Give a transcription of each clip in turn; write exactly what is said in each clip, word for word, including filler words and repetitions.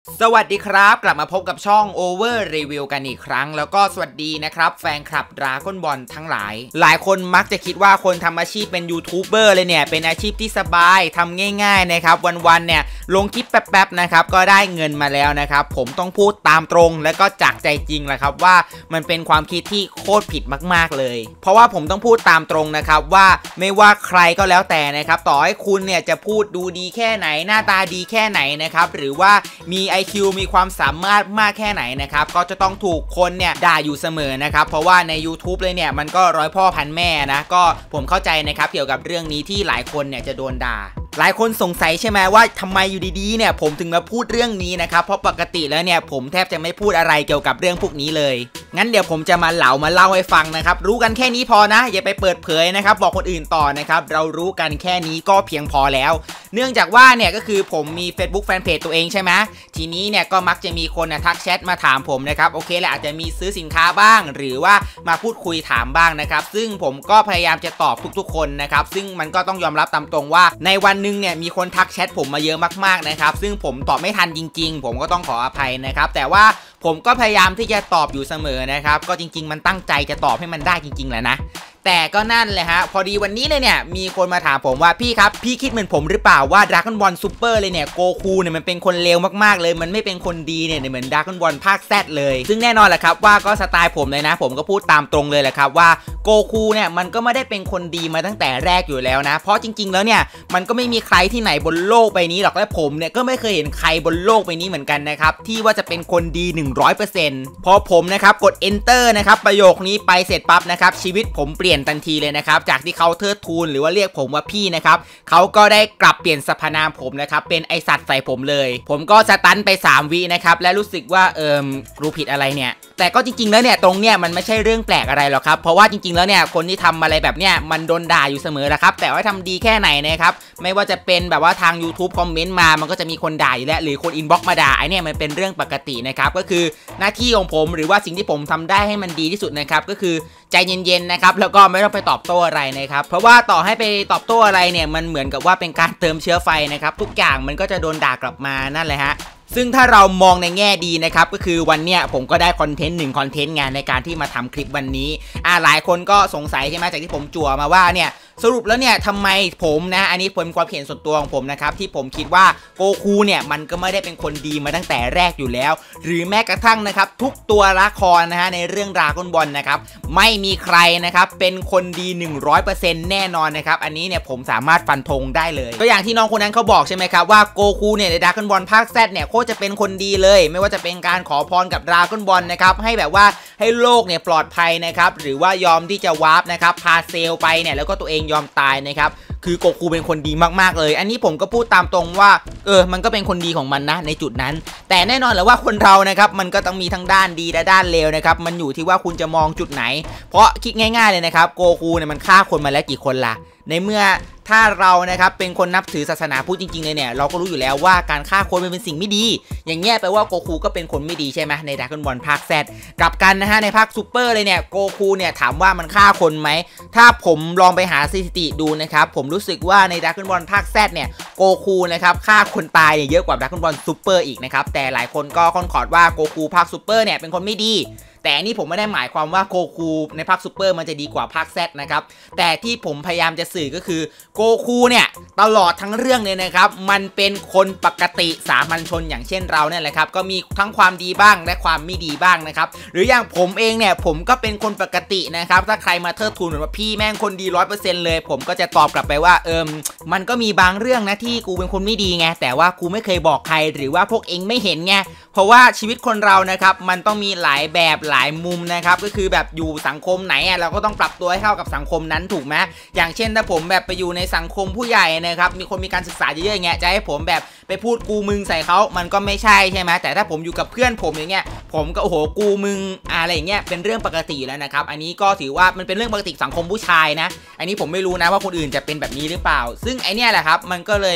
สวัสดีครับกลับมาพบกับช่อง Over Review กันอีกครั้งแล้วก็สวัสดีนะครับแฟนคลับ Dragon Ball ทั้งหลายหลายคนมักจะคิดว่าคนทำอาชีพเป็นยูทูบเบอร์เลยเนี่ยเป็นอาชีพที่สบายทำง่ายๆนะครับวันๆเนี่ยลงคลิปแป๊บๆนะครับก็ได้เงินมาแล้วนะครับผมต้องพูดตามตรงและก็จากใจจริงแหละครับว่ามันเป็นความคิดที่โคตรผิดมากๆเลยเพราะว่าผมต้องพูดตามตรงนะครับว่าไม่ว่าใครก็แล้วแต่นะครับต่อให้คุณเนี่ยจะพูดดูดีแค่ไหนหน้าตาดีแค่ไหนนะครับหรือว่ามีไอ คิว มีความสามารถมากแค่ไหนนะครับก็จะต้องถูกคนเนี่ยด่าอยู่เสมอนะครับเพราะว่าใน YouTube เลยเนี่ยมันก็ร้อยพ่อพันแม่นะก็ผมเข้าใจนะครับเกี่ยวกับเรื่องนี้ที่หลายคนเนี่ยจะโดนด่าหลายคนสงสัยใช่ไหมว่าทำไมอยู่ดีๆเนี่ยผมถึงมาพูดเรื่องนี้นะครับเพราะปกติแล้วเนี่ยผมแทบจะไม่พูดอะไรเกี่ยวกับเรื่องพวกนี้เลยงั้นเดี๋ยวผมจะมาเล่ามาเล่าให้ฟังนะครับรู้กันแค่นี้พอนะอย่าไปเปิดเผยนะครับบอกคนอื่นต่อนะครับเรารู้กันแค่นี้ก็เพียงพอแล้วเนื่องจากว่าเนี่ยก็คือผมมี Facebook Fanpage ตัวเองใช่ไหมทีนี้เนี่ยก็มักจะมีคนนะทักแชทมาถามผมนะครับโอเคแหละอาจจะมีซื้อสินค้าบ้างหรือว่ามาพูดคุยถามบ้างนะครับซึ่งผมก็พยายามจะตอบทุกๆคนนะครับซึ่งมันก็ต้องยอมรับตามตรงว่าในวันนึงเนี่ยมีคนทักแชทผมมาเยอะมากๆนะครับซึ่งผมตอบไม่ทันจริงๆผมก็ต้องขออภัยนะครับแต่ว่าผมก็พยายามที่จะตอบอยู่เสมอนะครับก็จริงๆมันตั้งใจจะตอบให้มันได้จริงๆแหละนะแต่ก็นั่นเลยฮะพอดีวันนี้เลยเนี่ยมีคนมาถามผมว่าพี่ครับพี่คิดเหมือนผมหรือเปล่าว่า Dragon Ball Super เลยเนี่ยโกคูเนี่ยมันเป็นคนเลวมากๆเลยมันไม่เป็นคนดีเนี่ยเหมือน Dragon Ball ภาค Z เลยซึ่งแน่นอนแหละครับว่าก็สไตล์ผมเลยนะผมก็พูดตามตรงเลยแหละครับว่าโกคูเนี่ยมันก็ไม่ได้เป็นคนดีมาตั้งแต่แรกอยู่แล้วนะเพราะจริงๆแล้วเนี่ยมันก็ไม่มีใครที่ไหนบนโลกใบนี้หรอกและผมเนี่ยก็ไม่เคยเห็นใครบนโลกใบนี้เหมือนกันนะครับที่ว่าจะเป็นคนดี หนึ่งร้อยเปอร์เซ็นต์ พอผมนะครับกด enter นะครับประโยคนี้ไปเสร็จปั๊บนะครับชีวิตผมเปลี่ยนทันทีเลยนะครับจากที่เขาเทิดทูนหรือว่าเรียกผมว่าพี่นะครับเขาก็ได้กลับเปลี่ยนสรรพนามผมนะครับเป็นไอสัตว์ใส่ผมเลยผมก็สตันไปสามวินะครับและรู้สึกว่าเอิมรู้ผิดอะไรเนี่ยแต่ก็จริงๆแล้วเนี่ยตรงเนี้ยมันไม่ใช่เรื่องแปลกอะไรหรอกครับเพราะว่าจริงๆแล้วเนี่ยคนที่ทำอะไรแบบเนี้ยมันโดนด่าอยู่เสมอแหละครับแต่ว่าทำดีแค่ไหนนะครับไม่ว่าจะเป็นแบบว่าทาง YouTube คอมเมนต์มามันก็จะมีคนด่าอยู่แล้วหรือคนอินบ็อกซ์มาด่าไอเนี่ยมันเป็นเรื่องปกตินะครับก็คือหน้าที่ของผมหรือว่าสิ่งที่ผมทำได้ให้มันดีที่สุดนะครับก็คือใจเย็นๆนะครับแล้วก็ไม่ต้องไปตอบโต้อะไรนะครับเพราะว่าต่อให้ไปตอบโต้อะไรเนี่ยมันเหมือนกับว่าเป็นการเติมเชื้อไฟนะครับทุกอย่างมันก็จะโดนด่ากลับมานั่นแหละฮะซึ่งถ้าเรามองในแง่ดีนะครับก็คือวันเนี้ยผมก็ได้คอนเทนต์หนึ่งคอนเทนต์งานในการที่มาทำคลิปวันนี้อ่าหลายคนก็สงสัยใช่ไหมจากที่ผมจั่วมาว่าเนี่ยสรุปแล้วเนี่ยทำไมผมนะอันนี้เป็นความเห็นส่วนตัวของผมนะครับที่ผมคิดว่าโกคูเนี่ยมันก็ไม่ได้เป็นคนดีมาตั้งแต่แรกอยู่แล้วหรือแม้กระทั่งนะครับทุกตัวละครนะฮะในเรื่องดราก้อนบอลนะครับไม่มีใครนะครับเป็นคนดี หนึ่งร้อยเปอร์เซ็นต์ แน่นอนนะครับอันนี้เนี่ยผมสามารถฟันธงได้เลยก็อย่างที่น้องคนนั้นเขาบอกใช่ไหมครับว่าโกคูเนี่ยในดราก้อนบอลภาค Z เนี่ยโคตรจะเป็นคนดีเลยไม่ว่าจะเป็นการขอพรกับดราก้อนบอลนะครับให้แบบว่าให้โลกเนี่ยปลอดภัยนะครับหรือว่ายอมที่จะวาร์ปนะครับพาเซลไปเนี่ยแล้วก็ตัวเองยอมตายนะครับคือโกคูเป็นคนดีมากๆเลยอันนี้ผมก็พูดตามตรงว่าเออมันก็เป็นคนดีของมันนะในจุดนั้นแต่แน่นอนแหละว่าคนเรานะครับมันก็ต้องมีทั้งด้านดีและด้านเลวนะครับมันอยู่ที่ว่าคุณจะมองจุดไหนเพราะคิดง่ายๆเลยนะครับโกคูเนี่ยมันฆ่าคนมาแล้วกี่คนล่ะในเมื่อถ้าเรานะครับเป็นคนนับถือศาสนาพุทธจริงๆเลยเนี่ยเราก็รู้อยู่แล้วว่าการฆ่าคนมันเป็นสิ่งไม่ดีอย่างเงี้ยแปลว่าโกคูก็เป็นคนไม่ดีใช่ไหมในดราก้อนบอลภาค Z กลับกันนะฮะในภาคซูเปอร์เลยเนี่ยโกคูเนี่ยถามว่ามันฆ่าคนไหมถ้าผมลองไปหาสถิติดูนะครับผมรู้สึกว่าในดราก้อนบอลภาค Z เนี่ยโกคูนะครับฆ่าคนตายเยอะกว่าดราก้อนบอลซูเปอร์อีกนะครับแต่หลายคนก็คอนคอร์ดว่าโกคูภาคซูเปอร์เนี่ยเป็นคนไม่ดีแต่อันนี้ผมไม่ได้หมายความว่าโกคูในภาคซูเปอร์มันจะดีกว่าภาค Z นะครับแต่ที่ผมพยายามจะสื่อก็คือโกคูเนี่ยตลอดทั้งเรื่องเนี่ยนะครับมันเป็นคนปกติสามัญชนอย่างเช่นเราเนี่ยแหละครับก็มีทั้งความดีบ้างและความไม่ดีบ้างนะครับหรืออย่างผมเองเนี่ยผมก็เป็นคนปกตินะครับถ้าใครมาเทิดทูนเหมือนว่าพี่แม่งคนดี ร้อยเปอร์เซ็นต์ เลยผมก็จะตอบกลับไปว่าเอิมมันก็มีบางเรื่องนะที่กูเป็นคนไม่ดีไงแต่ว่ากูไม่เคยบอกใครหรือว่าพวกเองไม่เห็นไงเพราะว่าชีวิตคนเรานะครับมันต้องมีหลายแบบหลายมุมนะครับก็คือแบบอยู่สังคมไหนอ่ะเราก็ต้องปรับตัวให้เข้ากับสังคมนั้นถูกไหมอย่างเช่นถ้าผมแบบไปอยู่ในสังคมผู้ใหญ่นะครับมีคนมีการศึกษาเยอะๆอย่างเงี้ยจะให้ผมแบบไปพูดกูมึงใส่เขามันก็ไม่ใช่ใช่ไหมแต่ถ้าผมอยู่กับเพื่อนผมอย่างเงี้ยผมก็โอ้โหกูมึงอะไรอย่างเงี้ยเป็นเรื่องปกติอยู่แล้วนะครับอันนี้ก็ถือว่ามันเป็นเรื่องปกติสังคมผู้ชายนะอันนี้ผมไม่รู้นะว่าคนอื่นจะเป็นแบบนี้หรือเปล่าซึ่งไอเนี้ยแหละครับมันก็เลย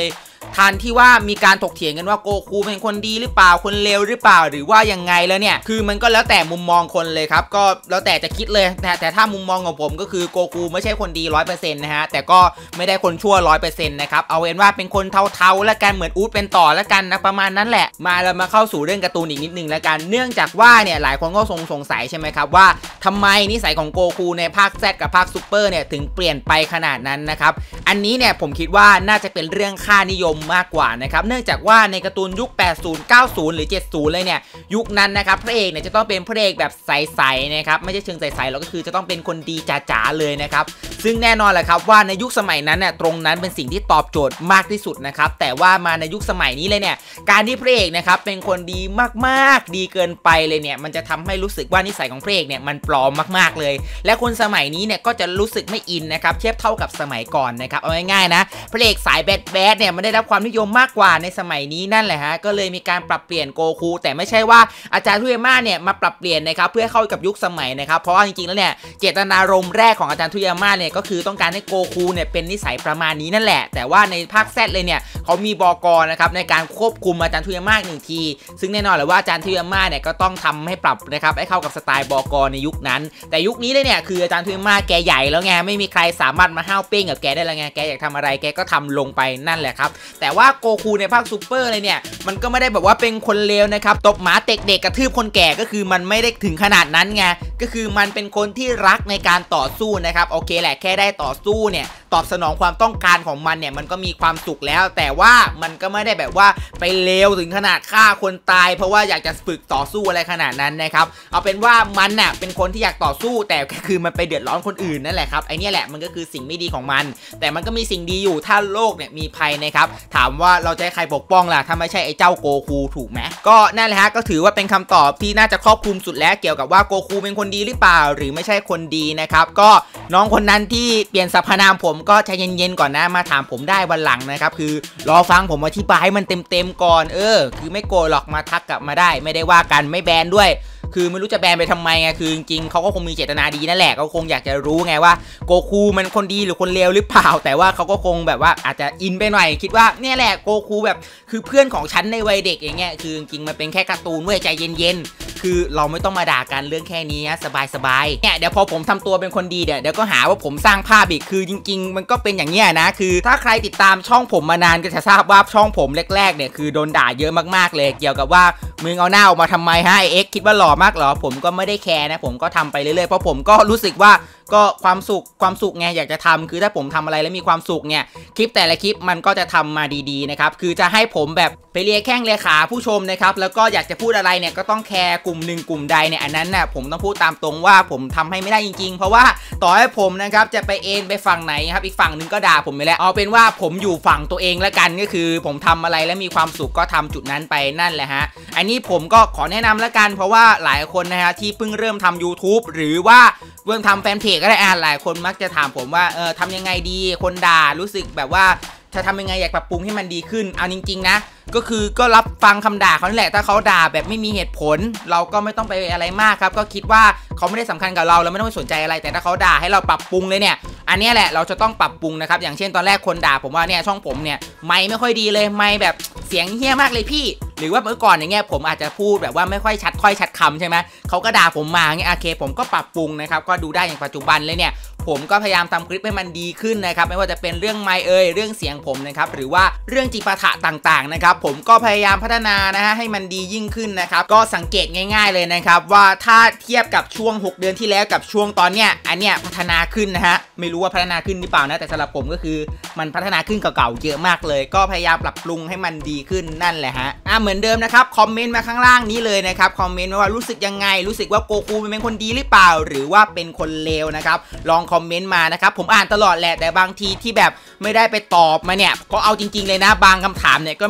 ทันที่ว่ามีการถกเถียงกันว่าโกคูเป็นคนดีหรือเปล่าคนเลวหรือเปล่าหรือว่ายังไงแล้วเนี่ยคือมันก็แล้วแต่มุมมองคนเลยครับก็แล้วแต่จะคิดเลยแต่แต่ถ้ามุมมองของผมก็คือโกคูไม่ใช่คนดี ร้อยเปอร์เซ็นต์ นะฮะแต่ก็ไม่ได้คนชั่ว ร้อยเปอร์เซ็นต์ นะครับเอาเป็นว่าเป็นคนเทาๆแล้วกันเหมือนอู๊ดเป็นต่อแล้วกันนะประมาณนั้นแหละมาเรามาเข้าสู่เรื่องการ์ตูนอีกนิดนึงแล้วกันเนื่องจากว่าเนี่ยหลายคนก็สงสงสัยใช่ไหมครับว่าทำไมนิสัยของโกคูในภาค Z กับภาคซูเปอร์เนี่ยถึงเปลี่ยนไปขนาดนั้นนะครับอันนี้เนี่ยผมคิดว่าน่าจะเป็นเรื่องค่านิยมมากกว่านะครับเนื่องจากว่าในการ์ตูนยุคแปดสิบ เก้าสิบหรือเจ็ดสิบเลยเนี่ยยุคนั้นนะครับพระเอกเนี่ยจะต้องเป็นพระเอกแบบใสๆนะครับไม่ใช่เชิงใสๆหรอกก็คือจะต้องเป็นคนดีจ๋าๆเลยนะครับซึ่งแน่นอนแหละครับว่าในยุคสมัยนั้นเนี่ยตรงนั้นเป็นสิ่งที่ตอบโจทย์มากที่สุดนะครับแต่ว่ามาในยุคสมัยนี้เลยเนี่ยการที่พระเอกนะครับเป็นคนดีมากๆดีเกินไปเลยเนี่ยมันจะทำให้รู้สึกว่านิสัยของพระเอกเนี่ยมันปลอมมากๆเลยและคนสมัยนี้เนี่ยก็จะรู้สึกไม่อินนะครับเทียบเท่ากับสมัยก่อนนะครับเอาง่ายๆนะพระเอกสายแบดแบดเนี่ยมันได้รับความนิยมมากกว่าในสมัยนี้นั่นแหละฮะก็เลยมีการปรับเปลี่ยนโกคูแต่ไม่ใช่ว่าอาจารย์ทุเยาม่าเนี่ยมาปรับเปลี่ยนนะครับเพื่อเข้ากับยุคสมัยนะครับเพราะว่าจริงๆแล้วเนี่ยเจตนารมณ์แรกของอาจารย์ทุเยาม่าเนี่ยก็คือต้องการให้โกคูเนี่ยเป็นนิสัยประมาณนี้นั่นแหละแต่ว่าในภาค Z เลยเนี่ยเขามีบก.นะครับในการควบคุมอาจารย์ทุเยาม่าหนึ่งทีซึ่งแน่นอนเลยว่าอาจารย์ทุเยาม่าเนี่ยก็ต้องทำให้ปรับนะครับให้เข้ากับสไตล์บก.ในยุคนั้นแต่ยุคนี้เลยเนี่ยคืออาจารย์ทุเยาม่าแกใหญ่แล้วไงไม่มีใครสามารถมาห้าวเป้งกับแกได้แล้วไงแกอยากทำอะไรแกก็ทำลงไปนั่นแหละครับแต่ว่าโกคูในภาคซูเปอร์เลยเนี่ยมันก็ไม่ได้แบบว่าเป็นคนเลวนะครับตบหมาเตะเด็กกระทืบคนแก่ก็คือมันไม่ได้ถึงขนาดนั้นไงก็คือมันเป็นคนที่รักในการต่อสู้นะครับโอเคแหละแค่ได้ต่อสู้เนี่ยตอบสนองความต้องการของมันเนี่ยมันก็มีความสุขแล้วแต่ว่ามันก็ไม่ได้แบบว่าไปเลวถึงขนาดฆ่าคนตายเพราะว่าอยากจะฝึกต่อสู้อะไรขนาดนั้นนะครับเอาเป็นว่ามันน่ะเป็นคนที่อยากต่อสู้แต่ก็คือมันไปเดือดร้อนคนอื่นนั่นแหละครับไอเนี้ยแหละมันก็คือสิ่งไม่ดีของมันแต่มันก็มีสิ่งดีอยู่ถ้าโลกเนี่ยมีภัยนะครับถามว่าเราจะให้ใครปกป้องล่ะถ้าไม่ใช่ไอ้เจ้าโกคูถูกไหมก็นั่นแหละฮะก็ถือว่าเป็นคำตอบที่น่าจะครอบคลุมสุดแล้วเกี่ยวกับว่าโกคูเป็นคนดีหรือเปล่าหรือไม่ใช่คนดีนะครับก็น้องคนนั้นที่เปลี่ยนสรรพนามผมก็ใจเย็นๆก่อนนะมาถามผมได้วันหลังนะครับคือรอฟังผมอธิบายให้มันเต็มๆก่อนเออคือไม่โกรธหรอกมาทักกลับมาได้ไม่ได้ว่ากันไม่แบนด้วยคือไม่รู้จะแบนไปทำไมไงคือจริงๆเขาก็คงมีเจตนาดีนั่นแหละเขาคงอยากจะรู้ไงว่าโกคูมันคนดีหรือคนเลวหรือเปล่าแต่ว่าเขาก็คงแบบว่าอาจจะอินไปหน่อยคิดว่าเนี่ยแหละโกคูแบบคือเพื่อนของฉันในวัยเด็กอย่างเงี้ยคือจริงๆมันเป็นแค่การ์ตูนเว้ยใจเย็นๆคือเราไม่ต้องมาด่ากันเรื่องแค่นี้นะสบายๆเนี่ยเดี๋ยวพอผมทำตัวเป็นคนดีเดี๋ยวเดี๋ยวก็หาว่าผมสร้างภาพอีกคือจริงๆมันก็เป็นอย่างเงี้ยนะคือถ้าใครติดตามช่องผมมานานก็จะทราบว่าช่องผมแรกๆเนี่ยคือโดนด่าเยอะมากๆเลยเกี่ยวกับว่ามึงเอาหน้าออกมาทำไมฮะไอเอ็กคิดว่าหล่อมากเหรอผมก็ไม่ได้แคร์นะผมก็ทำไปเรื่อยๆเพราะผมก็รู้สึกว่าก็ความสุขความสุขไงอยากจะทำคือถ้าผมทำอะไรแล้วมีความสุขเนี่ยคลิปแต่ละคลิปมันก็จะทำมาดีๆนะครับคือจะให้ผมแบบไปเลียแข้งเลียขาผู้ชมนะครับแล้วก็อยากจะพูดอะไรเนี่ยก็ต้องแคร์กลุ่มหนึ่งกลุ่มใดเนี่ยอันนั้นน่ะผมต้องพูดตามตรงว่าผมทำให้ไม่ได้จริงๆเพราะว่าต่อให้ผมนะครับจะไปเอ็นไปฝั่งไหนครับอีกฝั่งหนึ่งก็ด่าผมไปแล้วเอาเป็นว่าผมอยู่ฝั่งตัวเองแล้วกันก็คือผมทำอะไรแล้วมีความสุขก็ทำจุดนั้นไปนั่นแหละฮะอันนี้ผมก็ขอแนะนำแล้วกันเพราะว่าหลายคนนะฮะที่เพิ่งเริ่มทำ YouTube หรือว่าเริ่มทำแฟนเพจก็ได้อ่านหลายคนมักจะถามผมว่าเออทำยังไงดีคนด่ารู้สึกแบบว่าจะทำยังไงอยากปรับปรุงให้มันดีขึ้นเอาจริงๆนะก็คือก็รับฟังคำด่าเขาแหละถ้าเขาด่าแบบไม่มีเหตุผลเราก็ไม่ต้องไปอะไรมากครับก็คิดว่าเขาไม่ได้สำคัญกับเราเราไม่ต้องไปสนใจอะไรแต่ถ้าเขาด่าให้เราปรับปรุงเลยเนี่ยอันนี้แหละเราจะต้องปรับปรุงนะครับอย่างเช่นตอนแรกคนด่าผมว่าเนี่ยช่องผมเนี่ยไมค์ไม่ค่อยดีเลยไมค์แบบเสียงเฮี้ยมากเลยพี่หรือว่าเมื่อก่อนอย่างเงี้ยผมอาจจะพูดแบบว่าไม่ค่อยชัดค่อยชัดคำใช่ไหมเขาก็ด่าผมมาเงี้ยโอเคผมก็ปรับปรุงนะครับก็ดูได้อย่างปัจจุบันเลยเนี่ยผมก็พยายามทำคลิปให้มันดีขึ้นนะครับไม่ว่าจะเป็นเรื่องไมค์เอ่ยเรื่องเสียงผมนะครับหรือว่าเรื่องจิปาถะต่างๆนะครับผมก็พยายามพัฒนานะฮะให้มันดียิ่งขึ้นนะครับก็สังเกตง่ายๆเลยนะครับว่าถ้าเทียบกับช่วงหกเดือนที่แล้วกับช่วงตอนเนี้ยอันเนี้ยพัฒนาขึ้นนะฮะไม่รู้ว่าพัฒนาขึ้นหรือเปล่านะแต่สำหรับผมก็คือมันพัฒนาขึ้นเก่าๆเยอะมากเลยก็พยายามปรับปรุงให้มันดีขึ้นนั่นแหละฮะอ่ะเหมือนเดิมนะครับคอมเมนต์มาข้างล่างนี้เลยนะครับคอมเมนต์ว่ารู้สึกยังไงรู้สึกว่าโกคูเป็นคนดีหรือเปล่าหรือว่าเป็นคนเลวนะครับลองคอมเมนต์มานะครับผมอ่านตลอดแหละแต่บางทีที่แบบไม่ได้ไปตอบมาเนี่ยก็เอาจริงๆเลยนะบางคำถามเนี่ยก็ไม่รู้จะต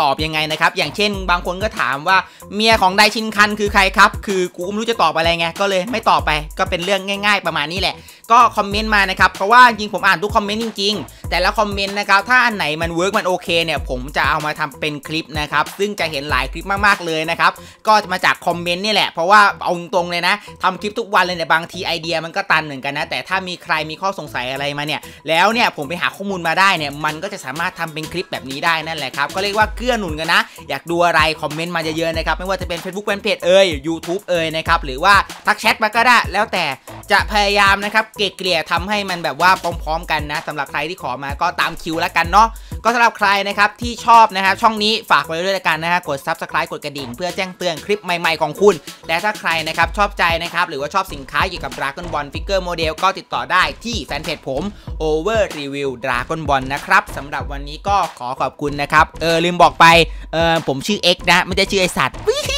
อบยังไงนะครับอย่างเช่นบางคนก็ถามว่าเมียของไดชินคันคือใครครับคือกูไม่รู้จะตอบอะไรไงก็เลยไม่ตอบไปก็เป็นเรื่องง่ายๆประมาณนี้แหละก็คอมเมนต์มานะครับเพราะว่าจริงผมอ่านทุกคอมเมนต์จริงๆแต่ละคอมเมนต์นะครับถ้าอันไหนมันเวิร์กมันโอเคเนี่ยผมจะเอามาทำเป็นคลิปนะครับซึ่งจะเห็นหลายคลิปมากๆเลยนะครับก็จะมาจากคอมเมนต์นี่แหละเพราะว่าเอาตรงเลยนะทำคลิปทุกวันเลยเนี่ยบางทีไอเดียมันก็ตันเหมือนกันนะแต่ถ้ามีใครมีข้อสงสัยอะไรมาเนี่ยแล้วเนี่ยผมไปหาข้อมูลมาได้เนี่ยมันก็จะสามารถทำเป็นคลิปแบบนี้ได้นั่นแหละครับก็เรียกว่าเกื้อหนุนกันนะอยากดูอะไรคอมเมนต์มาเยอะๆนะครับไม่ว่าจะเป็น Facebook Fanpage เอ่ย YouTube เอ่ยนะครับหรือว่าทักแชทมาก็ได้แล้วแต่จะพยายามนะครับเกลี่ยทำให้มันแบบว่าพร้อมๆกันนะสำหรับใครที่ขอมาก็ตามคิวแล้วกันเนาะก็สำหรับใครนะครับที่ชอบนะครับช่องนี้ฝากไว้ด้วยกันนะฮะกด ซับสไครบ์ กดกระดิ่งเพื่อแจ้งเตือนคลิปใหม่ๆของคุณและถ้าใครนะครับชอบใจนะครับหรือว่าชอบสินค้าเกี่ยวกับ Dragon Ball Figure Model ก็ติดต่อได้ที่แฟนเพจผม Over Review Dragon Ball นะครับสำหรับวันนี้ก็ขอขอบคุณนะครับเออลืมบอกไปเออผมชื่อ X นะไม่ใช่ชื่อไอสัตว์